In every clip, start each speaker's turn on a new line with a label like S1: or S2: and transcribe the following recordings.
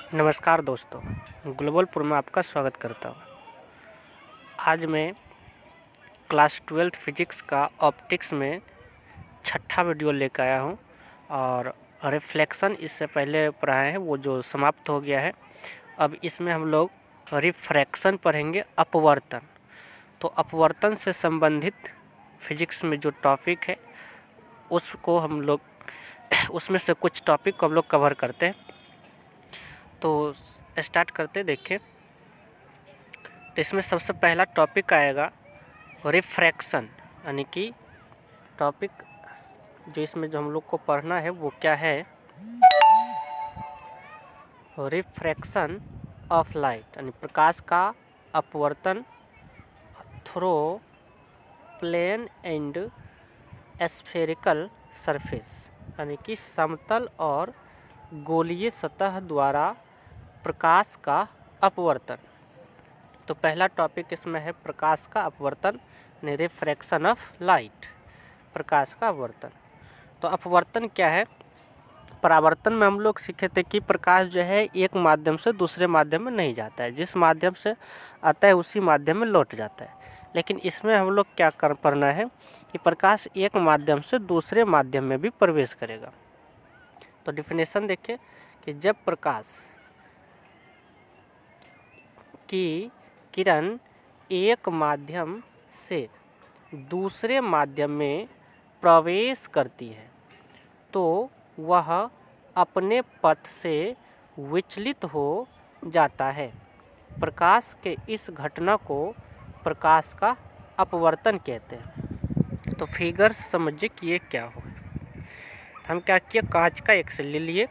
S1: नमस्कार दोस्तों, ग्लोबलपुर में आपका स्वागत करता हूँ। आज मैं क्लास 12 फिजिक्स का ऑप्टिक्स में छठा वीडियो लेकर आया हूँ और रिफ्लेक्शन इससे पहले पढ़ाए हैं, वो जो समाप्त हो गया है। अब इसमें हम लोग रिफ्रैक्शन पढ़ेंगे, अपवर्तन। तो अपवर्तन से संबंधित फिजिक्स में जो टॉपिक है उसको हम लोग उसमें से कुछ टॉपिक को हम लोग कवर करते हैं। तो स्टार्ट करते देखिए। तो इसमें सबसे पहला टॉपिक आएगा रिफ्रैक्शन, यानी कि टॉपिक जो इसमें जो हम लोग को पढ़ना है वो क्या है, रिफ्रैक्शन ऑफ लाइट, यानी प्रकाश का अपवर्तन through plane and spherical surface, यानी कि समतल और गोलीय सतह द्वारा प्रकाश का अपवर्तन। तो पहला टॉपिक इसमें है प्रकाश का अपवर्तन, रिफ्रैक्शन ऑफ लाइट, प्रकाश का अपवर्तन। तो अपवर्तन क्या है? परावर्तन में हम लोग सीखे थे कि प्रकाश जो है एक माध्यम से दूसरे माध्यम में नहीं जाता है, जिस माध्यम से आता है उसी माध्यम में लौट जाता है। लेकिन इसमें हम लोग क्या पढ़ना है कि प्रकाश एक माध्यम से दूसरे माध्यम में भी प्रवेश करेगा। तो डिफिनेशन देखिए कि जब प्रकाश की किरण एक माध्यम से दूसरे माध्यम में प्रवेश करती है तो वह अपने पथ से विचलित हो जाता है। प्रकाश के इस घटना को प्रकाश का अपवर्तन कहते हैं। तो फिगर समझिए कि ये क्या हो। हम क्या किए, कांच का एक ले लिए,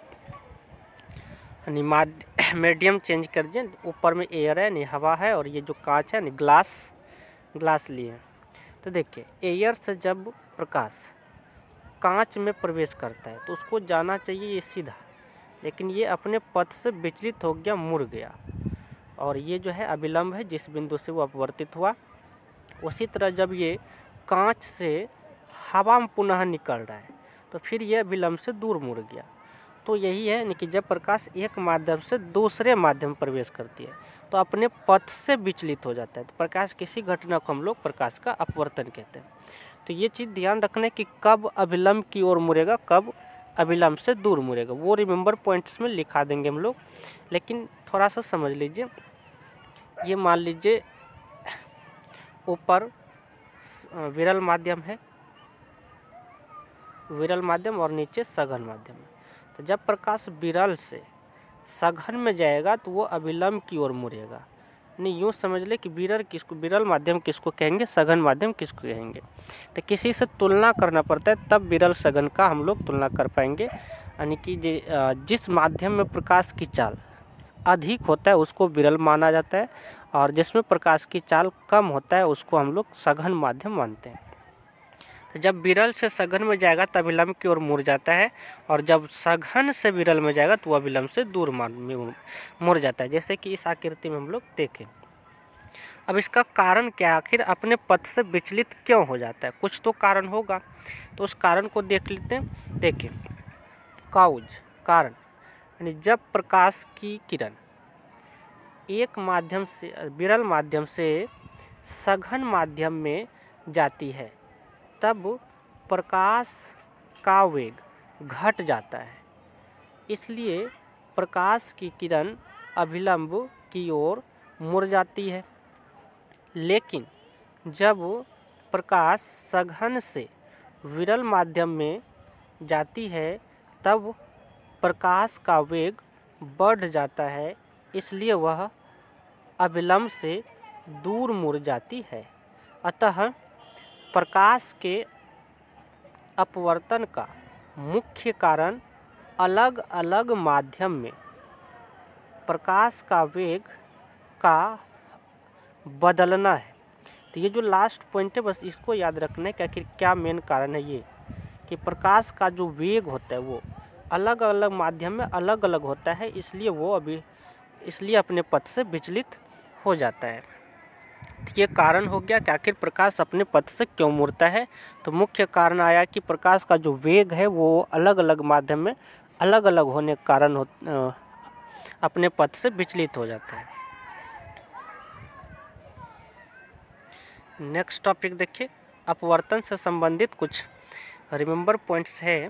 S1: मीडियम चेंज कर दिए। ऊपर में एयर है यानी हवा है, और ये जो कांच है यानी ग्लास लिए। तो देखिए, एयर से जब प्रकाश कांच में प्रवेश करता है तो उसको जाना चाहिए ये सीधा, लेकिन ये अपने पथ से विचलित हो गया, मुड़ गया, और ये जो है अभिलंब है जिस बिंदु से वो अपवर्तित हुआ। उसी तरह जब ये कांच से हवा में पुनः निकल रहा है तो फिर ये अभिलंब से दूर मुड़ गया। तो यही है कि जब प्रकाश एक माध्यम से दूसरे माध्यम में प्रवेश करती है तो अपने पथ से विचलित हो जाता है। तो प्रकाश किसी घटना को हम लोग प्रकाश का अपवर्तन कहते हैं। तो ये चीज़ ध्यान रखना कि कब अभिलंब की ओर मुड़ेगा, कब अभिलंब से दूर मुड़ेगा, वो रिमेंबर पॉइंट्स में लिखा देंगे हम लोग। लेकिन थोड़ा सा समझ लीजिए, ये मान लीजिए ऊपर विरल माध्यम है, विरल माध्यम, और नीचे सघन माध्यम है। तो जब प्रकाश विरल से सघन में जाएगा तो वो अभिलंब की ओर मुड़ेगा। नहीं, यूँ समझ ले कि विरल माध्यम किसको कहेंगे, सघन माध्यम किसको कहेंगे। तो किसी से तुलना करना पड़ता है, तब विरल सघन का हम लोग तुलना कर पाएंगे। यानी कि जिस माध्यम में प्रकाश की चाल अधिक होता है उसको विरल माना जाता है, और जिसमें प्रकाश की चाल कम होता है उसको हम लोग सघन माध्यम मानते हैं। जब विरल से सघन में जाएगा तब अभिलंब की ओर मुड़ जाता है, और जब सघन से विरल में जाएगा तो वह अभिलंब से दूर मुड़ जाता है, जैसे कि इस आकृति में हम लोग देखें। अब इसका कारण क्या है, आखिर अपने पथ से विचलित क्यों हो जाता है? कुछ तो कारण होगा, तो उस कारण को देख लेते हैं। देखिए, काउज, कारण, यानी जब प्रकाश की किरण एक माध्यम से, विरल माध्यम से सघन माध्यम में जाती है तब प्रकाश का वेग घट जाता है, इसलिए प्रकाश की किरण अभिलंब की ओर मुड़ जाती है। लेकिन जब प्रकाश सघन से विरल माध्यम में जाती है तब प्रकाश का वेग बढ़ जाता है, इसलिए वह अभिलंब से दूर मुड़ जाती है। अतः प्रकाश के अपवर्तन का मुख्य कारण अलग अलग माध्यम में प्रकाश का वेग का बदलना है। तो ये जो लास्ट पॉइंट है बस इसको याद रखना है कि आखिर क्या मेन कारण है, ये कि प्रकाश का जो वेग होता है वो अलग अलग माध्यम में अलग अलग होता है, इसलिए अपने पथ से विचलित हो जाता है। ये कारण हो गया कि आखिर प्रकाश अपने पथ से क्यों मुड़ता है। तो मुख्य कारण आया कि प्रकाश का जो वेग है वो अलग अलग माध्यम में अलग अलग होने के कारण अपने पथ से विचलित हो जाता है। नेक्स्ट टॉपिक देखिए, अपवर्तन से संबंधित कुछ रिमेंबर पॉइंट्स है।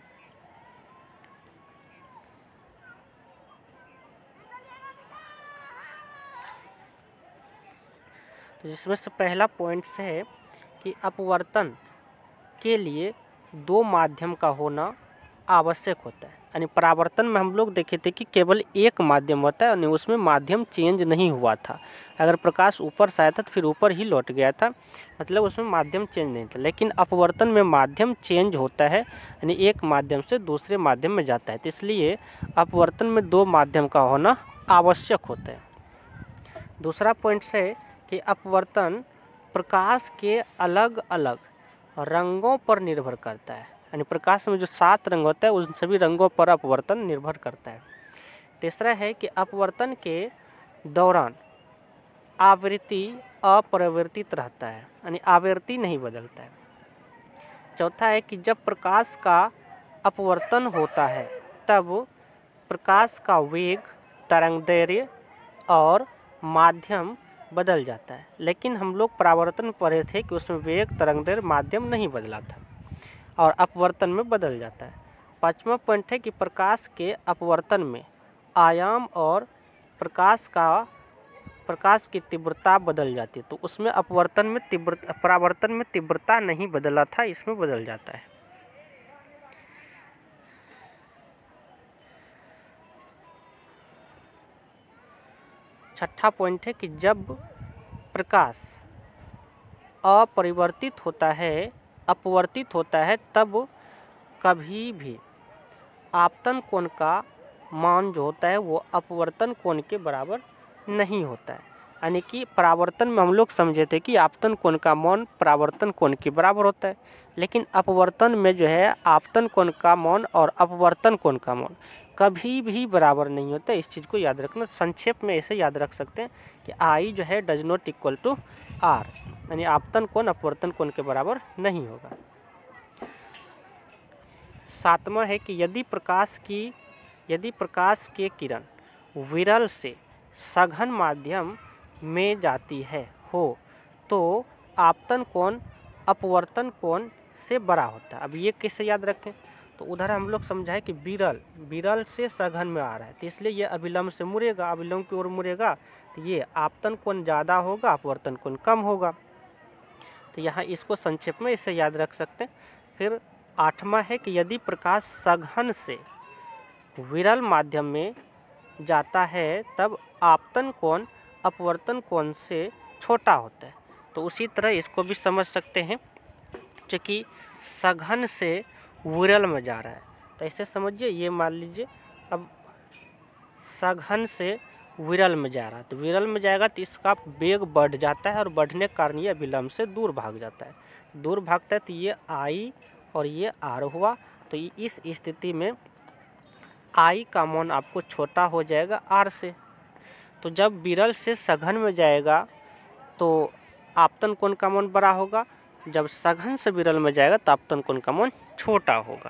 S1: तो जिसमें से पहला पॉइंट्स है कि अपवर्तन के लिए दो माध्यम का होना आवश्यक होता है। यानी परावर्तन में हम लोग देखे थे कि केवल एक माध्यम होता है और उसमें माध्यम चेंज नहीं हुआ था। अगर प्रकाश ऊपर से आया था तो फिर ऊपर ही लौट गया था, मतलब उसमें माध्यम चेंज नहीं था। लेकिन अपवर्तन में माध्यम चेंज होता है, यानी एक माध्यम से दूसरे माध्यम में जाता है। तो इसलिए अपवर्तन में दो माध्यम का होना आवश्यक होता है। दूसरा पॉइंट है कि अपवर्तन प्रकाश के अलग अलग रंगों पर निर्भर करता है। यानी प्रकाश में जो 7 रंग होता है उन सभी रंगों पर अपवर्तन निर्भर करता है। तीसरा है कि अपवर्तन के दौरान आवृत्ति अपरिवर्तित रहता है, यानी आवृत्ति नहीं बदलता है। चौथा है कि जब प्रकाश का अपवर्तन होता है तब प्रकाश का वेग, तरंगदैर्घ्य और माध्यम बदल जाता है। लेकिन हम लोग परावर्तन पढ़े थे कि उसमें वेग, तरंगदैर्घ्य, माध्यम नहीं बदला था और अपवर्तन में बदल जाता है। पांचवा पॉइंट है कि प्रकाश के अपवर्तन में आयाम और प्रकाश की तीव्रता बदल जाती है। तो उसमें परावर्तन में तीव्रता नहीं बदला था, इसमें बदल जाता है। छठा पॉइंट है कि जब प्रकाश अपरिवर्तित होता है, अपवर्तित होता है, तब कभी भी आपतन कोण का मान जो होता है वो अपवर्तन कोण के बराबर नहीं होता है। यानी कि परावर्तन में हम लोग समझे थे कि आपतन कोण का मान परावर्तन कोण के बराबर होता है, लेकिन अपवर्तन में जो है आपतन कोण का मान और अपवर्तन कोण का मान कभी भी बराबर नहीं होता। इस चीज़ को याद रखना। संक्षेप में ऐसे याद रख सकते हैं कि आई जो है does not equal to r, यानी आपतन कोण अपवर्तन कोण के बराबर नहीं होगा। सातवां है कि यदि प्रकाश के किरण विरल से सघन माध्यम में जाती हो तो आपतन कोण अपवर्तन कोण से बड़ा होता है। अब ये कैसे याद रखें, तो उधर हम लोग समझाए कि विरल से सघन में आ रहा है, तो इसलिए ये अभिलंब से मुड़ेगा, अभिलंब की ओर मुड़ेगा, तो ये आपतन कोण ज़्यादा होगा, अपवर्तन कोण कम होगा। तो यहाँ इसको संक्षेप में इसे याद रख सकते हैं। फिर आठवां है कि यदि प्रकाश सघन से विरल माध्यम में जाता है तब आपतन कोण अपवर्तन कोण से छोटा होता है। तो उसी तरह इसको भी समझ सकते हैं कि सघन से विरल में जा रहा है, तो ऐसे समझिए। ये मान लीजिए अब सघन से विरल में जा रहा है, तो विरल में जाएगा तो इसका वेग बढ़ जाता है और बढ़ने के कारण ये अभिलंब से दूर भाग जाता है। दूर भागता है तो ये आई और ये आर हुआ। तो इस स्थिति में आई का मान आपको छोटा हो जाएगा आर से। तो जब विरल से सघन में जाएगा तो आपतन कोण का मान बड़ा होगा, जब सघन से विरल में जाएगा तो आपतन कोण का मान छोटा होगा।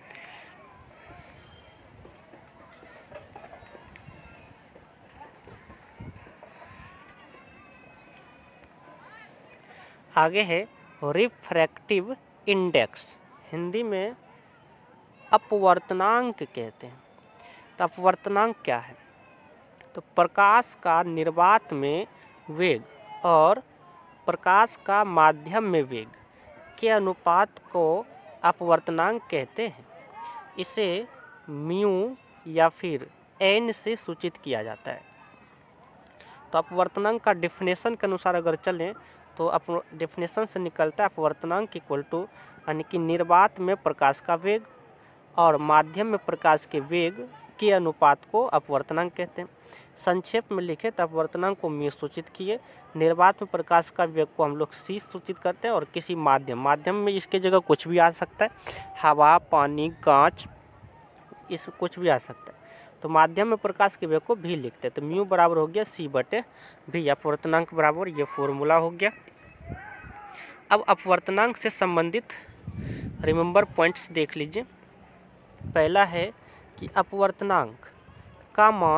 S1: आगे है रिफ्रैक्टिव इंडेक्स, हिंदी में अपवर्तनांक कहते हैं। तो अपवर्तनांक क्या है, तो प्रकाश का निर्वात में वेग और प्रकाश का माध्यम में वेग के अनुपात को अपवर्तनांक कहते हैं। इसे म्यू या फिर एन से सूचित किया जाता है। तो अपवर्तनांक का डेफिनेशन के अनुसार अगर चलें तो डेफिनेशन से निकलता है अपवर्तनांक इक्वल टू, यानी कि निर्वात में प्रकाश का वेग और माध्यम में प्रकाश के वेग के अनुपात को अपवर्तनांक कहते हैं। संक्षेप में लिखे तो अपवर्तनांक को म्यू सूचित किए, निर्वात में प्रकाश का वेग को हम लोग सी सूचित करते हैं, और किसी माध्यम में इसके जगह कुछ भी आ सकता है, हवा, पानी, कांच, इस कुछ भी आ सकता है। तो माध्यम में प्रकाश के वेग को भी लिखते हैं। तो म्यू बराबर हो गया C/V, अपवर्तनांक बराबर ये फॉर्मूला हो गया। अब अपवर्तनांक से संबंधित रिमेंबर पॉइंट्स देख लीजिए। पहला है कि अपवर्तनांक का मान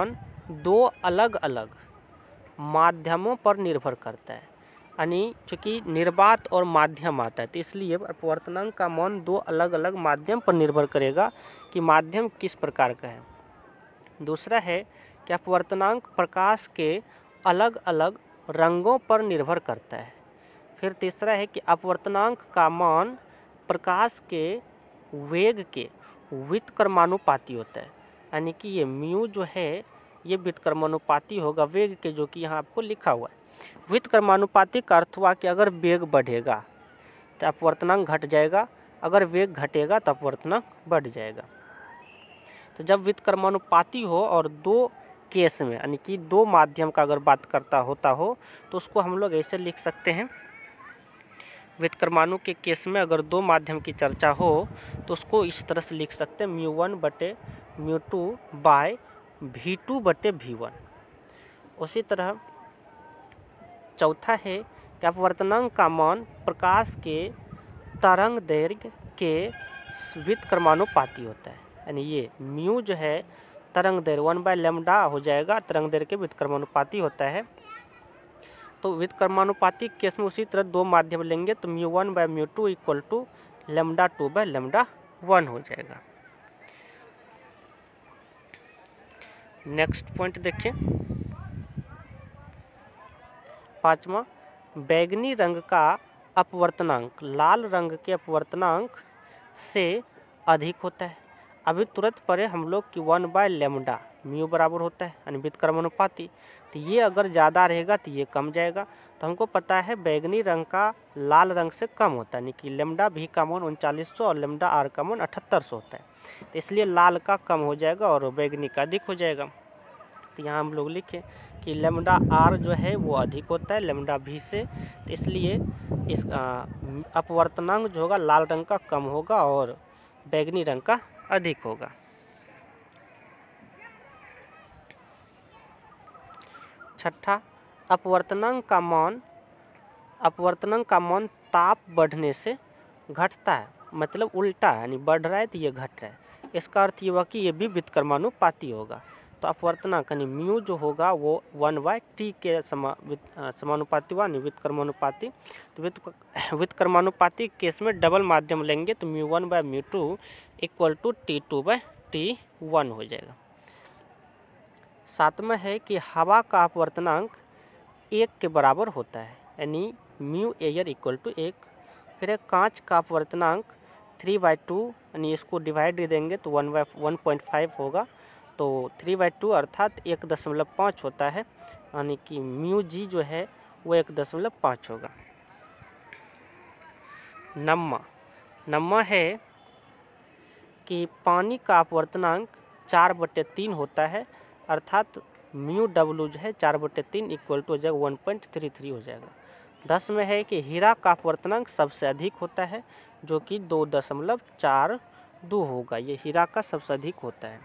S1: दो अलग अलग माध्यमों पर निर्भर करता है, यानी चूँकि निर्वात और माध्यम आता है तो इसलिए अपवर्तनांक का मान दो अलग अलग माध्यम पर निर्भर करेगा कि माध्यम किस प्रकार का है। दूसरा है कि अपवर्तनांक प्रकाश के अलग अलग रंगों पर निर्भर करता है। फिर तीसरा है कि अपवर्तनांक का मान प्रकाश के वेग के व्युत्क्रमानुपाती होता है, यानी कि ये म्यू जो है ये व्युत्क्रमानुपाती होगा वेग के, जो कि यहाँ आपको लिखा हुआ है। व्युत्क्रमानुपाती का अर्थ हुआ कि अगर वेग बढ़ेगा तो अपवर्तनांक घट जाएगा, अगर वेग घटेगा तो अपवर्तनांक बढ़ जाएगा। तो जब व्युत्क्रमानुपाती हो और दो केस में, यानी कि दो माध्यम का अगर बात होता हो तो उसको हम लोग ऐसे लिख सकते हैं। व्युत्क्रमाणु के केस में अगर दो माध्यम की चर्चा हो तो उसको इस तरह से लिख सकते हैं μ1/μ2 बाय v2/v1। उसी तरह चौथा है कि अपवर्तनांक का मान प्रकाश के तरंग दैर्घ्य के व्युत्क्रमानुपाती होता है, यानी ये म्यू जो है तरंग दैर्घ्य 1/λ हो जाएगा, तरंग दैर्घ्य के व्युत्क्रमानुपाती होता है। तो व्युत्क्रमानुपाती केस में उसी तरह दो माध्यम लेंगे तो μ1/μ2 इक्वल टू λ2/λ1 हो जाएगा। नेक्स्ट पॉइंट देखिए, पांचवा, बैगनी रंग का अपवर्तनांक लाल रंग के अपवर्तनांक से अधिक होता है। अभी तुरंत पढ़े हम लोग कि 1/λ म्यू बराबर होता है, यानी व्युत्क्रमानुपाती। तो ये अगर ज़्यादा रहेगा तो ये कम जाएगा। तो हमको पता है बैगनी रंग का लाल रंग से कम होता है, यानी कि लैम्डा भी का मान 3900 और लैम्डा आर का मान 7800 होता है। तो इसलिए लाल का कम हो जाएगा और बैगनी का अधिक हो जाएगा। तो यहाँ हम लोग लिखें कि लैम्डा आर जो है वो अधिक होता है लैम्डा भी से, तो इसलिए इस अपवर्तनांक जो होगा लाल रंग का कम होगा और बैगनी रंग का अधिक होगा। छठा, अपवर्तनांक का मान ताप बढ़ने से घटता है, मतलब उल्टा है, यानी बढ़ रहा है तो ये घट रहा है। इसका अर्थ ये हुआ कि ये भी व्युत्क्रमानुपाती होगा। तो अपवर्तनांक यानी म्यू जो होगा वो 1/t के समानुपाती हुआ, व्युत्क्रमानुपाती। तो व्युत्क्रमानुपाती केस में डबल माध्यम लेंगे तो μ1/μ2 इक्वल टू t2/t1 हो जाएगा। सातवां है कि हवा का अपवर्तनांक 1 के बराबर होता है, यानी म्यू एयर इक्वल टू 1। फिर कांच का अपवर्तनांक 3/2, यानी इसको डिवाइड दे देंगे तो 1/1.5 होगा, तो 3/2 अर्थात 1.5 होता है, यानी कि म्यू जी जो है वो 1.5 होगा। नम्मा है कि पानी का अपवर्तनांक 4/3 होता है, अर्थात म्यू डब्ल्यू जो है 4/3 इक्वल टू हो जाएगा 1.33 हो जाएगा। 10 में है कि हीरा का अपवर्तनांक सबसे अधिक होता है, जो कि 2.42 होगा, ये हीरा का सबसे अधिक होता है।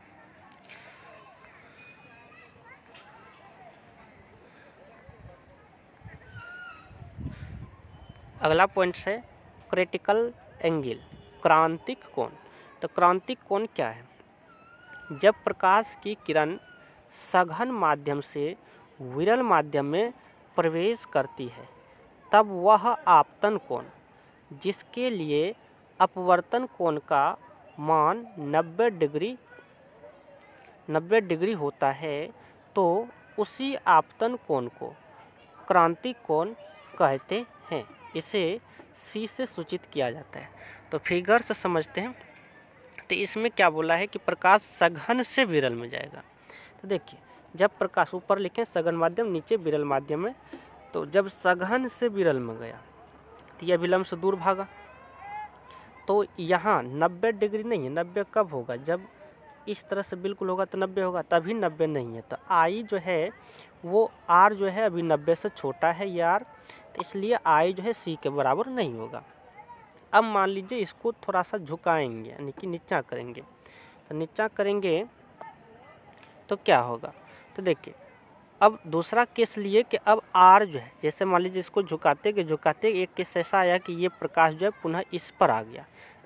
S1: अगला पॉइंट है क्रिटिकल एंगल, क्रांतिक कोण। तो क्रांतिक कोण क्या है? जब प्रकाश की किरण सघन माध्यम से विरल माध्यम में प्रवेश करती है तब वह आपतन कोण, जिसके लिए अपवर्तन कोण का मान 90 डिग्री होता है, तो उसी आपतन कोण को क्रांतिक कोण कहते हैं। इसे C से सूचित किया जाता है। तो फिगर से समझते हैं। तो इसमें क्या बोला है कि प्रकाश सघन से विरल में जाएगा। तो देखिए, जब प्रकाश ऊपर लिखें सघन माध्यम, नीचे विरल माध्यम में, तो जब सघन से विरल में गया तो यह विलंब से दूर भागा, तो यहाँ 90 डिग्री नहीं है। 90 कब होगा? जब इस तरह से बिल्कुल होगा तो 90 होगा, तभी 90 नहीं है। तो आई जो है वो आर जो है अभी 90 से छोटा है ये आर, तो इसलिए आई जो है सी के बराबर नहीं होगा। अब मान लीजिए इसको थोड़ा सा झुकाएंगे, यानी कि नीचा करेंगे। तो नीचा करेंगे तो क्या होगा? तो देखिए, अब दूसरा केस लिए कि अब आर जो है, जैसे मान लीजिए इसको झुकाते एक केस ऐसा आया कि ये प्रकाश जो है पुनः इस पर आ गया,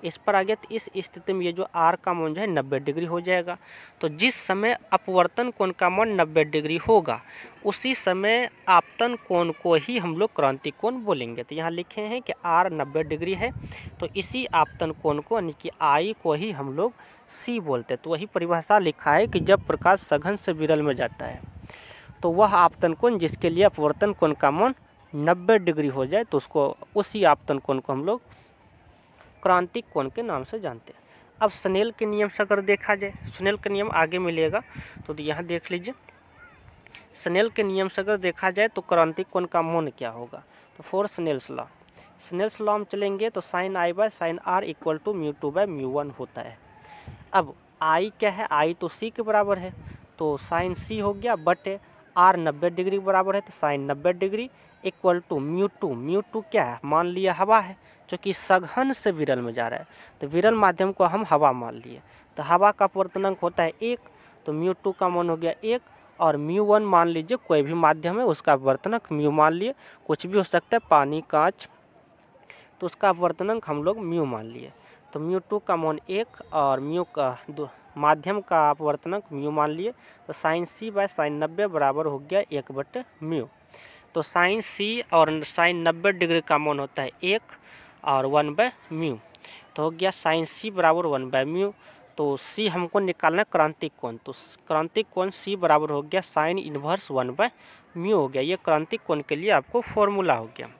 S1: इस पर आ गया, तो इस स्थिति में ये जो आर का मान जो है 90 डिग्री हो जाएगा। तो जिस समय अपवर्तन कोण का मान 90 डिग्री होगा उसी समय आपतन कोण को ही हम लोग क्रांति कोण बोलेंगे। तो यहाँ लिखे हैं कि आर 90 डिग्री है, तो इसी आपतन कोण को यानी कि आई को ही हम लोग सी बोलते हैं। तो वही परिभाषा लिखा है कि जब प्रकाश सघन से विरल में जाता है तो वह आपतन कोण जिसके लिए अपवर्तन कोण का मान 90 डिग्री हो जाए तो उसको उसी आपतन कोण को हम लोग क्रांतिक कोण के नाम से जानते हैं। अब स्नेल के नियम से अगर देखा जाए, स्नेल के नियम आगे मिलेगा तो यहाँ देख लीजिए। स्नेल के नियम से अगर देखा जाए तो क्रांतिक कोण का मान क्या होगा, तो for Snell's law, Snell's law में चलेंगे तो sine i by sine r equal to mu two by mu one होता है। अब आई क्या है, आई तो सी के बराबर है, तो साइन सी हो गया, बट आर 90 डिग्री के बराबर है तो sine 90 degree equal to mu two क्या है, मान लिया हवा है, जो कि सघन से विरल में जा रहा है, तो विरल माध्यम को हम हवा मान लिए, तो हवा का अपवर्तनांक होता है 1, तो म्यू टू का मान हो गया 1, और म्यू वन मान लीजिए कोई भी माध्यम है उसका अपवर्तनांक म्यू मान लिए, कुछ भी हो सकता है पानी कांच, तो उसका अपवर्तनांक हम लोग म्यू मान लिए, तो म्यू टू का मान 1 और म्यू का माध्यम का अपवर्तनांक म्यू मान लिए, तो साइन सी बाय साइन 90 बराबर हो गया 1/म्यू। तो साइन सी और साइन 90 डिग्री का मान होता है 1 और 1/म्यू, तो हो गया साइन सी बराबर 1/म्यू। तो सी हमको निकालना है क्रांतिक कोण, तो क्रांतिक कोण सी बराबर हो गया साइन इनवर्स 1/म्यू हो गया। ये क्रांतिक कोण के लिए आपको फॉर्मूला हो गया।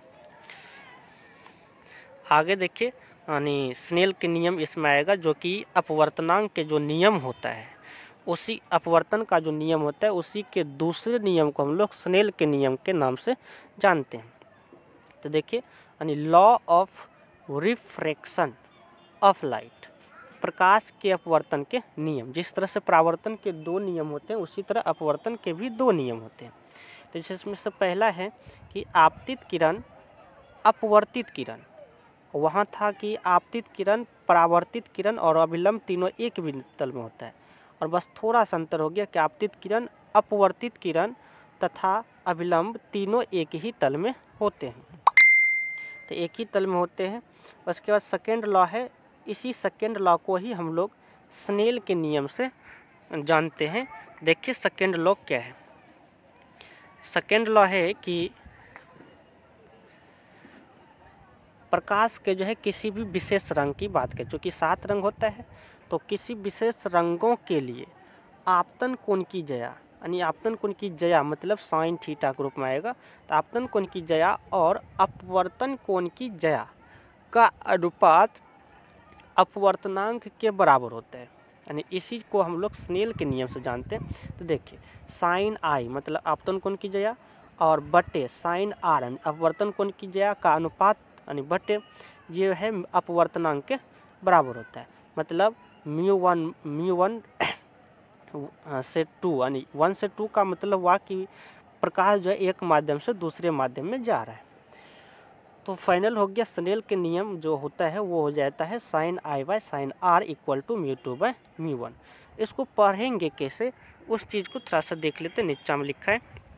S1: आगे देखिए, यानी स्नेल के नियम इसमें आएगा, जो कि अपवर्तनांक के जो नियम होता है उसी अपवर्तन का जो नियम होता है उसी के दूसरे नियम को हम लोग स्नेल के नियम के नाम से जानते हैं। तो देखिए, यानी law of refraction of light, प्रकाश के अपवर्तन के नियम। जिस तरह से परावर्तन के 2 नियम होते हैं उसी तरह अपवर्तन के भी 2 नियम होते हैं। तो जिसमें से पहला है कि आपतित किरण अपवर्तित किरण, वहाँ था कि आपतित किरण परावर्तित किरण और अभिलंब तीनों एक भी तल में होता है, और बस थोड़ा सा अंतर हो गया कि आपतित किरण अपवर्तित किरण तथा अभिलंब तीनों एक ही तल में होते हैं, तो एक ही तल में होते हैं। उसके बाद सेकेंड लॉ है, इसी सेकेंड लॉ को ही हम लोग स्नेल के नियम से जानते हैं। देखिए सेकेंड लॉ क्या है, सेकेंड लॉ है कि प्रकाश के जो है किसी भी विशेष रंग की बात करें, चूँकि 7 रंग होता है, तो किसी विशेष रंगों के लिए आपतन कोण की जया, यानी आपतन कोण की जया मतलब साइन थीटा के रूप में आएगा, तो आपतन कोण की जया और अपवर्तन कोण की जया का अनुपात अपवर्तनांक के बराबर होता है, यानी इसी को हम लोग स्नेल के नियम से जानते हैं। तो देखिए साइन आई मतलब आपतन कोण की जया और बटे साइन आर अपवर्तन कोण की जया का अनुपात यानी बटे ये है अपवर्तनांक के बराबर होता है, मतलब म्यू वन से 2, यानी 1 से 2 का मतलब हुआ कि प्रकाश जो है एक माध्यम से दूसरे माध्यम में जा रहा है। तो फाइनल हो गया स्नेल के नियम जो होता है वो हो जाता है sine i by sine r equal to mu two by mu one. इसको पढ़ेंगे कैसे उस चीज़ को थोड़ा सा देख लेते हैं। नीचा में लिखा है,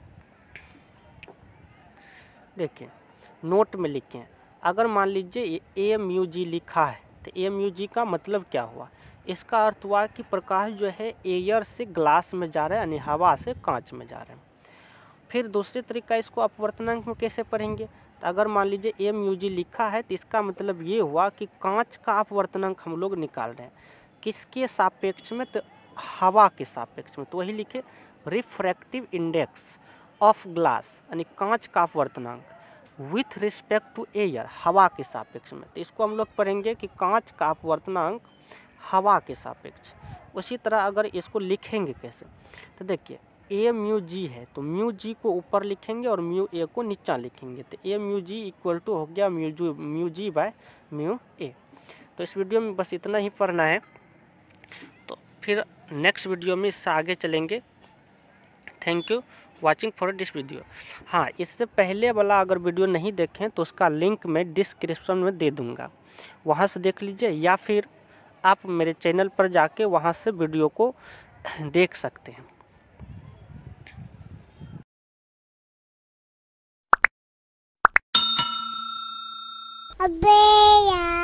S1: देखिए नोट में लिखे हैं, अगर मान लीजिए ए म्यू जी लिखा है तो ए म्यू जी का मतलब क्या हुआ, इसका अर्थ हुआ कि प्रकाश जो है एयर से ग्लास में जा रहा है यानी हवा से कांच में जा रहा है। फिर दूसरे तरीका इसको अपवर्तनांक में कैसे पढ़ेंगे, तो अगर मान लीजिए ए म्यू जी लिखा है तो इसका मतलब ये हुआ कि कांच का अपवर्तनांक हम लोग निकाल रहे हैं, किसके सापेक्ष में, तो हवा के सापेक्ष में। तो वही लिखे रिफ्रैक्टिव इंडेक्स ऑफ ग्लास यानी कांच का अपवर्तनांक विथ रिस्पेक्ट टू एयर हवा के सापेक्ष में। तो इसको हम लोग पढ़ेंगे कि कांच का अपवर्तनांक हवा के सापेक्ष। उसी तरह अगर इसको लिखेंगे कैसे, तो देखिए ए म्यू जी है तो म्यू जी को ऊपर लिखेंगे और म्यू ए को नीचा लिखेंगे, तो a mu g equal to हो गया mu g by mu a. तो इस वीडियो में बस इतना ही पढ़ना है, तो फिर नेक्स्ट वीडियो में इससे आगे चलेंगे। Thank you watching for this video. हाँ, इससे पहले वाला अगर वीडियो नहीं देखें तो उसका लिंक मैं डिस्क्रिप्शन में दे दूँगा, वहाँ से देख लीजिए, या फिर आप मेरे चैनल पर जाके वहाँ से वीडियो को देख सकते हैं।
S2: अबे यार।